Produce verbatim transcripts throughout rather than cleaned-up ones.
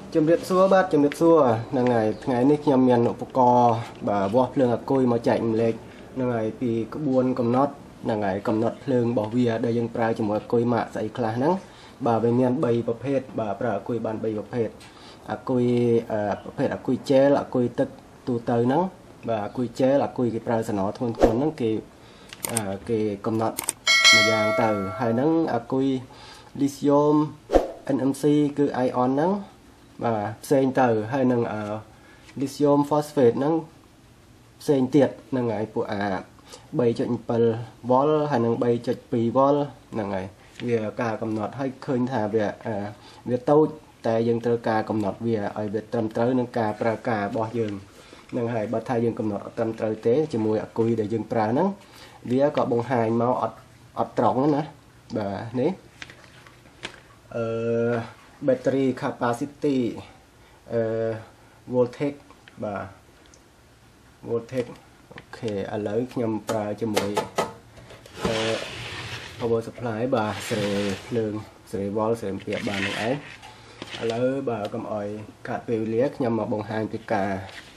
ជំរាបសួរបាទជំរាបសួរហ្នឹងហើយថ្ងៃនេះខ្ញុំមានឧបករណ៍បាទវាស់ភ្លើងអាគុយមកចែកម្លែកហ្នឹងហើយពីក្បួនកំណត់ហ្នឹងហើយកំណត់ភ្លើងរបស់វាដែលយើងប្រើជាមួយអាគុយម៉ាកស្អីខ្លះហ្នឹងបាទវាមានបីប្រភេទបាទប្រើអាគុយបានបីប្រភេទអាគុយប្រភេទអាគុយជែលអាគុយទឹកទូទៅហ្នឹងបាទអាគុយជែលអាគុយគេប្រើសំណធ្ងន់ធ្ងរហ្នឹងគេគេកំណត់មួយយ៉ាងទៅហើយហ្នឹងអាគុយ lithium เอ็น เอ็ม ซี គឺ ion ហ្នឹងបាទផ្សេងទៅហើយនឹង lithium phosphate ហ្នឹងផ្សេងទៀតហ្នឹងហើយពួកអា 3.7 វ៉ុល ហើយនឹង 3.2 វ៉ុល ហ្នឹងហើយវាការកំណត់ឲ្យឃើញថាវាវាតូចតែយើងត្រូវការកំណត់វាឲ្យវាត្រឹមត្រូវនឹងការប្រើការរបស់យើងហ្នឹងហើយបើថាយើងកំណត់អត់ត្រឹមត្រូវទេជាមួយអាគុយដែលយើងប្រើហ្នឹងវាក៏បង្ហាញមកអត់អត់ត្រង់ណាបាទនេះអឺ battery capacity អឺ voltage បាទ voltage អូខេឥឡូវខ្ញុំប្រើជាមួយអឺ power supply បាទសេរីភ្លើងសេរីវ៉ុលសេរីអាំពែបាននឹងឯងឥឡូវបាទកុំអោយកាត់ពេលវេលាខ្ញុំមកបង្ហាញពីការ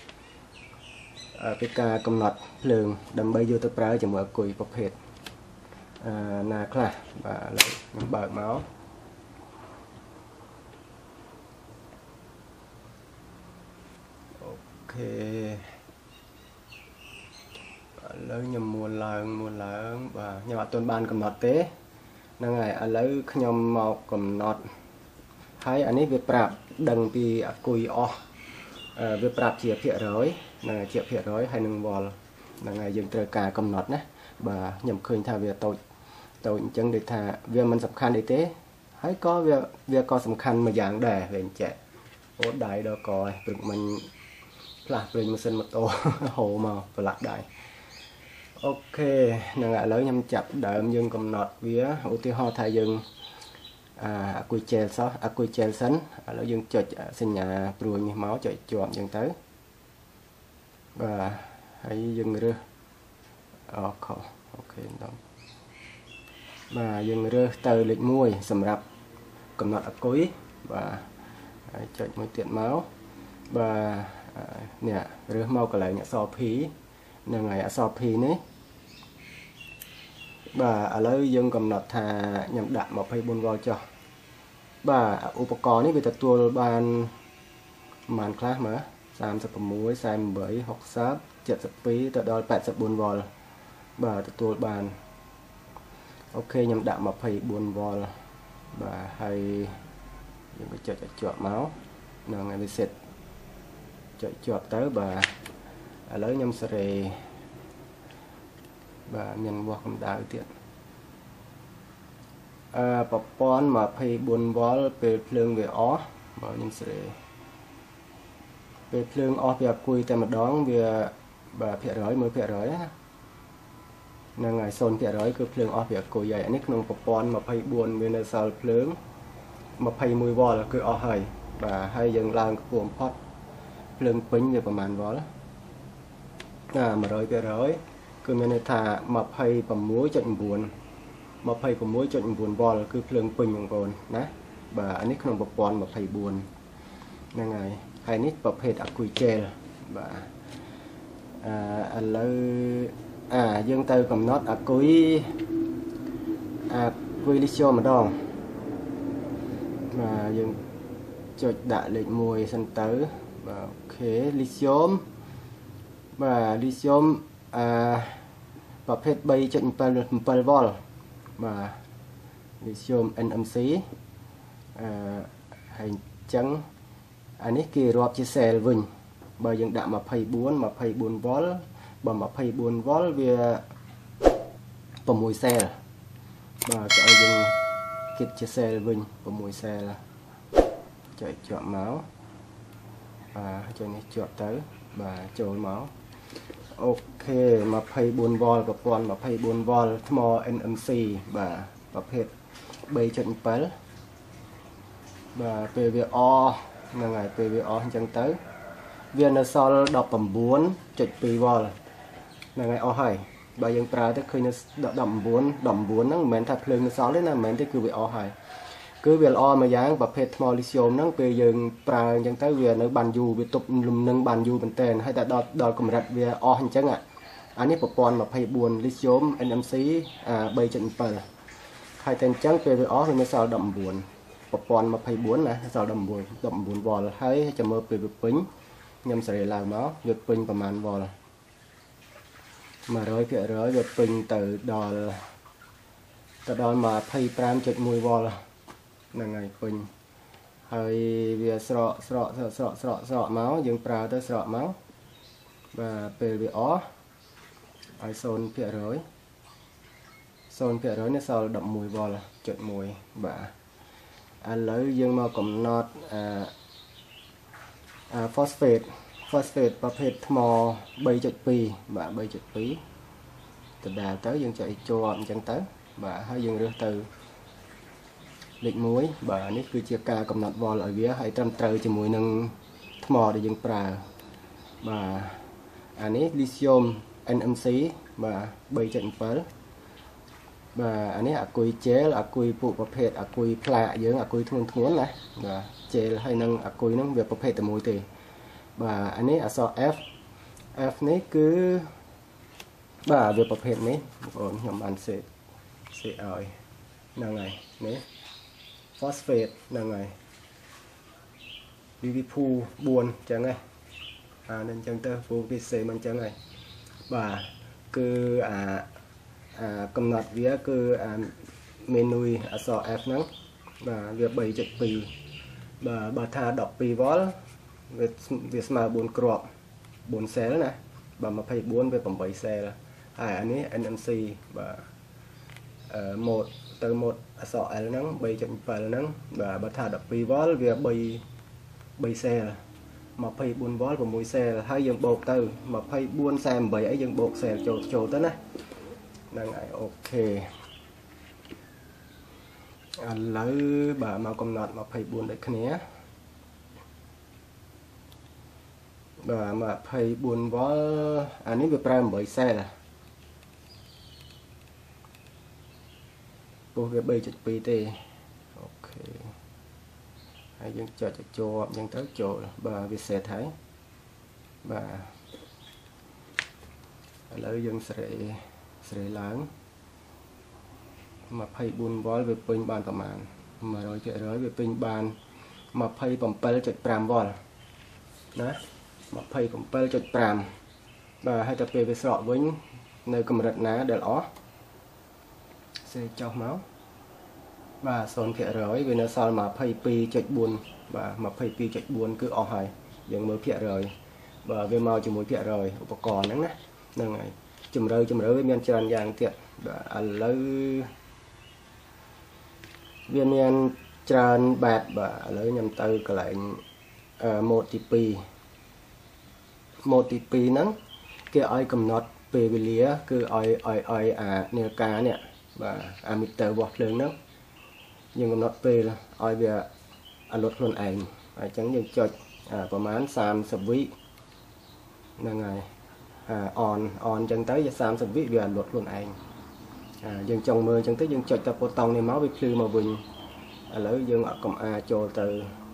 ពីការកំណត់ភ្លើងដើម្បីយកទៅប្រើជាមួយអាគុយប្រភេទអឺណាខ្លះបាទឥឡូវខ្ញុំបើកមកអូខេឥឡូវខ្ញុំមួនឡើងមួនឡើងបាទខ្ញុំអត់ទាន់បានកំណត់ទេហ្នឹងហើយឥឡូវខ្ញុំមកកំណត់ហើយអានេះវាប្រាប់ដឹងពីអាគុយអស់វាប្រាប់ជាភាគរយហ្នឹងជាភាគរយហើយនឹងវ៉ុលហ្នឹងហើយយើងត្រូវការកំណត់ណាបាទខ្ញុំឃើញថាវាតូចតូចអញ្ចឹងដូចថាវាមិនសំខាន់អីទេហើយក៏វាវាក៏សំខាន់មួយយ៉ាងដែរវាអញ្ចឹងអូដៃដល់កឲ្យព្រឹកមិញផ្លាស់ប្រេងម៉ាស៊ីនម៉ូតូហូរមកប្រឡាក់ដៃអូខេហ្នឹងឥឡូវខ្ញុំចាប់ដើមយើងកំណត់វាឧទាហរណ៍ថាយើងអាគុយជែលសោះអាគុយជែលសិនឥឡូវយើងចុចសញ្ញាព្រួយនេះមកចុចជាប់អញ្ចឹងទៅបាទហើយយើងរើសអូខេអូខេដល់បាទយើងរើសទៅលេខមួយសម្រាប់កំណត់អាគុយបាទហើយចុចមួយទៀតមកបាទនេះរើសមកកន្លែងអក្សរ P ហ្នឹងហើយអក្សរ P នេះបាទឥឡូវយើងកំណត់ថាខ្ញុំដាក់ 24 វ៉ុលចុះបាទឧបករណ៍នេះវាទទួលបានប្រហែលខ្លះមើល36 48 60 72ទៅដល់84វ៉ុលបាទទទួលបានអូខេខ្ញុំដាក់ 24 វ៉ុលបាទហើយយើងក៏ចុចឲ្យជាប់មកហ្នឹងហើយវាសេតចុចជាប់ទៅបាទឥឡូវខ្ញុំសេរីបាទមានវាស់កម្ដៅទៀតអឺប្រព័ន្ធ 24 វ៉ុលពេលភ្លើងវាអស់បាទខ្ញុំសេរីពេលភ្លើងអស់វាអាគុយតែម្ដងវាបាទភាគរយមួយភាគរយណាហ្នឹងហើយ ศูนย์ភាគរយ គឺភ្លើងអស់វាអាគុយហើយអានេះក្នុងប្រព័ន្ធ 24 វានៅសល់ភ្លើង 21 វ៉ុលគឺអស់ហើយបាទហើយយើងឡើងខ្ពស់បំផុតភ្លើងពេញវាប្រហែលវ៉ុលណា 100ភាគរយ គឺមានន័យថា 26.9 26.9 វ៉ុលគឺភ្លើងពេញបងប្អូនណាបាទអានេះក្នុងប្រព័ន្ធ 24 ហ្នឹងហើយហើយនេះប្រភេទអាគុយជែលបាទអឺឥឡូវអាយើងទៅកំណត់អាគុយអាគុយលីស្យូមម្ដងបាទយើងចុចដាក់លេខមួយសិនទៅបាទអូខេលីស្យូមបាទលីស្យូមអឺប្រភេទ 3.7 វ៉ុលបាទលីស្យូម เอ็น เอ็ม ซี អឺហើយអញ្ចឹងអានេះគេរាប់ជាសែលវិញបើយើងដាក់ 24 24 វ៉ុលបើ 24 វ៉ុលវា6សែលបាទក៏ឲ្យយើងគិតជាសែលវិញ6សែលចុចជាប់មកបាទចុចនេះជាប់ទៅបាទចូលមកអូខេ 24 វ៉ុលប្រព័ន្ធ 24 វ៉ុលថ្ម เอ็น เอ็ม ซี បាទប្រភេទ 3.7 បាទពេលវាអស់ហ្នឹងហើយពេលវាអស់អញ្ចឹងទៅវានៅសល់ 19.2 វ៉ុលហ្នឹងហើយអស់ហើយបើយើងប្រើទៅឃើញនៅ 19 19 ហ្នឹងមិនមែនថាភ្លើងនៅសល់ទេណាមិនមែនទេគឺវាអស់ហើយ cứ việc o mà dáng và phê thmol lithium nó về dừng pra chẳng tới việc nó bàn dù về tục lùm nâng bàn dù bên tên hay là đo đo cầm rạch về o hình chẳng ạ anh ấy bộ mà phê buồn lithium en em xê à bay trận bờ hai tên trắng về việc o thì nó sao đậm buồn bộ mà phê buồn nè sao đậm buồn đậm buồn vò là thấy cho mơ về việc pính nhằm sẽ làm nó việc pínhประมาณ vò là mà rồi kệ rồi việc pính từ đò từ đò mà phê pram chật mùi vò là ngày pính hơi về sọ sọ sọ sọ sọ sọ máu dừng prao tới sọ máu và về việc ó ai xôn phía rồi xôn phía rồi nó sao đậm mùi vò là chật mùi và anh lấy dương mà cũng nọt à, à, phosphate phosphate và phết mò bay chật pi và bay chật pí từ đà tới dương chạy cho chẳng tới và hai dương đưa từ lịch muối và nít cứ chia ca cầm nọt vò lại vía hay trăm trời cho mùi nâng mò để dương prà và anh ấy lithium en em xê và bay trận phớ và anh ấy à cùi chế là cùi phụประเภท à cùi plạ dưỡng à cùi thun thốn này và chế hay nâng à cùi nâng việc ประเภท từ mùi thì và anh ấy à so F F này cứ và việc ประเภท này ổn nhầm ăn sẽ sẽ ỏi năng này này phosphate năng này bê vê phu buồn chẳng này à nên chẳng tơ phu vê xê mình chẳng này và cứ à à cầm nọt vía cứ à menu à so F nắng và việc bảy chục pi và bà tha đọc pi vó việc việc mà buồn crop buồn xe đó nè bà mà phải buồn về phẩm bảy xe là hai anh ấy en em xê và uh, một từ một à so L nắng bảy chục pi nắng và bà tha đọc pi vó việc bảy bảy xe là mà phải buồn vó của mỗi xe là hai dòng bột từ mà phải buồn xe bảy ấy dòng bột xe chỗ chỗ tới này đang ngại ok anh lấy bà mà cầm nọt mà phải buồn đấy khné bà mà phải buồn vó anh ấy việc làm bởi xe là bộ việc bay chụp pt ok hãy dừng chờ cho cho dừng tới chỗ bà việc xe thấy bà lấy dừng sẽ sẽ lớn mà phải buồn vó về pin bànประมาณmà rồi chạy rồi về pin bàn mà phải bấm pel chạy pram vó đó mà phải bấm pel chạy pram và hai tập về sọ với nơi cầm rạch ná để ó sẽ cho máu và son chạy rồi về nó sao mà phải pi chạy buồn và mà phải pi chạy buồn cứ ó hay dừng mới chạy rồi và về màu chỉ mới chạy rồiอุปกรณ์ហ្នឹងណាហ្នឹងហើយជំរឿជំរឿមានច្រើនយ៉ាងទៀតបាទឥឡូវវាមានច្រើនបែបបាទឥឡូវខ្ញុំទៅកន្លែងម៉ូដទីពីរម៉ូដទីពីរហ្នឹងគេឲ្យកំណត់ពេលវេលាគឺឲ្យឲ្យឲ្យអានាฬิកានេះបាទអាមីទ័ររបស់ភ្លើងហ្នឹងយើងកំណត់ពេលឲ្យវាអលត់ខ្លួនឯងអញ្ចឹងយើងចុចប្រហែលសាមសិបវិហ្នឹងហើយអនអនចឹងទៅសាមសិបវិវាលត់ខ្លួនឯងយើងចង់មើលចឹងទៅយើងចុចតែប៊ូតុងនេះមកវាភ្លឺមកវិញឥឡូវយើងអត់កំអាចូលទៅ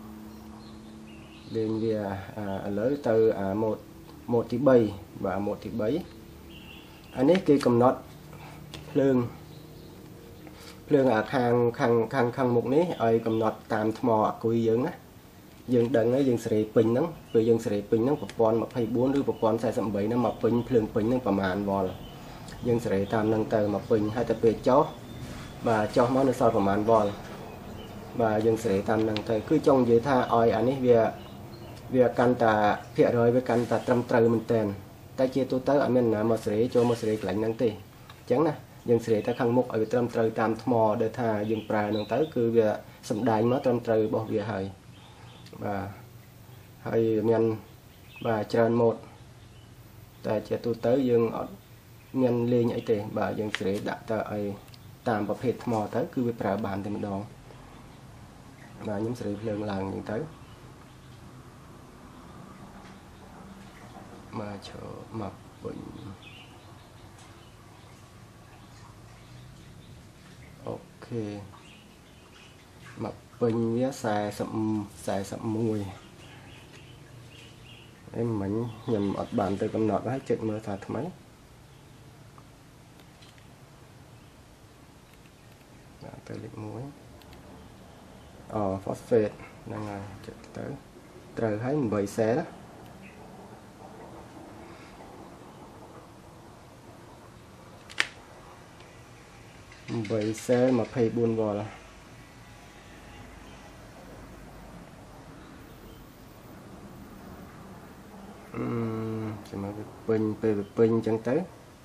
លេងវាឥឡូវទៅអាម៉ូដម៉ូដទីបីបាទម៉ូដទីបីអានេះគេកំណត់ភ្លើងភ្លើងអាខាងខាងខាងខាងមុខនេះឲ្យកំណត់តាមថ្មអាគុយយើងណាយើងដឹងហើយយើងសេរីពេញហ្នឹងពេលយើងសេរីពេញហ្នឹងប្រព័ន្ធម្ភៃបួនឬប្រព័ន្ធสี่สิบแปดហ្នឹងមកពេញភ្លើងពេញហ្នឹងប្រមាណវ៉លយើងសេរីតាមហ្នឹងទៅមកពេញហើយតែពេលចុះបាទចុះមកនៅសល់ប្រមាណវ៉លបាទយើងសេរីតាមហ្នឹងទៅគឺចង់និយាយថាឲ្យអានេះវាវាកាន់តែភាគរយវាកាន់តែត្រឹមត្រូវមែនតើតែជាទូទៅអត់មានណាមកសេរីចូលមកសេរីកន្លែងហ្នឹងទេអញ្ចឹងណាយើងសេរីតែខាងមុខឲ្យវាត្រឹមត្រូវតាមថ្មដែលថាយើងប្រើហ្នឹងទៅគឺវាសំដែងមកត្រឹមត្រូវរបស់វាហើយបាទហើយមានបាទច្រើនម៉ូដតែជាទូទៅយើងអត់មានលេងអីទេបាទយើងសេរីដាក់ទៅឲ្យតាមប្រភេទថ្មទៅគឺវាប្រើបានតែម្ដងបាទខ្ញុំសេរីភ្លើងឡើងអញ្ចឹងទៅមកឈរមកវិញអូខេមកពេញវាខ្សែខ្សែខ្សែmột em mình nhầm ở bàn từ cầm nọt hết chật mưa thả mấy từ lịch muối ờ phosphate đang ngày chật tới trời thấy mình bày xe đó bày xe mà phải buồn vào là chỉ mà pin pin pin chẳng tới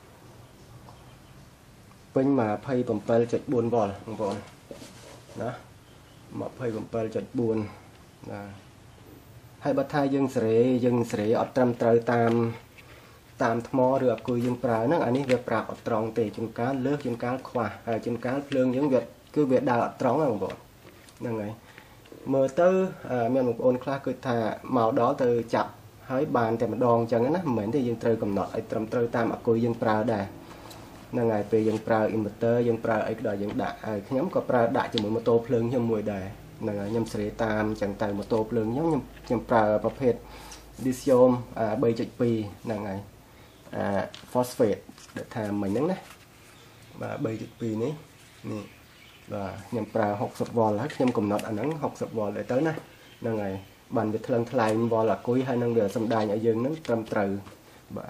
pin mà phay bầm pay chật buồn vào không vào đó mà phay bầm pay chật buồn là hai bát thai dương sợi dương sợi ở trăm trời tam tam thmo được cùi dương prà nó anh ấy việc prà ở tròn tề chung cá lướt chung cá khoa hay chung cá lương những việc cứ việc đào ở tròn không vào là ngày mờ tư miền một ôn class cười thà màu đó từ chặt hãy bànแต่ đòn chẳng á mình thì dân trời cầm nọt ấy trầm trời tam ở cùi dân prà đà là ngày về dân prà inverter dân prà ấy đòi dân đại nhóm có prà đại chỉ một tô phượng như mùi đà là nhâm sợi tam chẳng tại một tô phượng nhóm nhâm nhâm pràประเภท lithium à bay chạy pi là ngày à phosphate để tham mình nắng đấy và bay chạy pi ní nè và nhâm prà học sập vò là nhâm cầm nọt ở nắng học sập vò để tới này là ngày bàn việc thằng thay vò là cuối hai năng đều xâm đài ở dương nó trầm trừ bà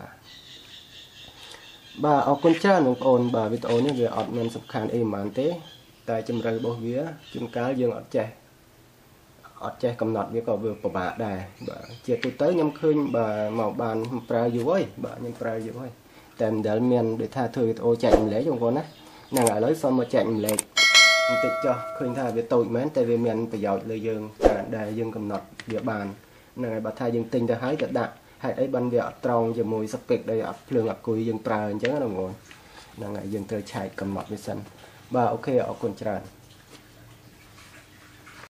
bà ở con cha nông ôn bà vịt ôn như về ọt men sập khăn êm màn tế tại châm rơi bao vía chim cá dương ọt chè ọt chè cầm nọt với cỏ vừa của bà đài bà chia tôi tới nhâm khơi bà màu bàn pra dù ơi bà nhâm pra dù ơi tìm để men để tha thư ô chạy lấy trong con á nàng ở lấy xong mà chạy lấy tích cho khơi tha về tội mến tại vì mình phải giỏi lời dương để dương cầm nọt địa bàn này bà thay dương tinh đã hái thật đạn hay ấy ban việc tròn giờ mùi sắp kịch đây ở lương ở cùi dương prà chẳng là ngồi là ngày dương trời chạy cầm nọt với sân bà ok ở con tràn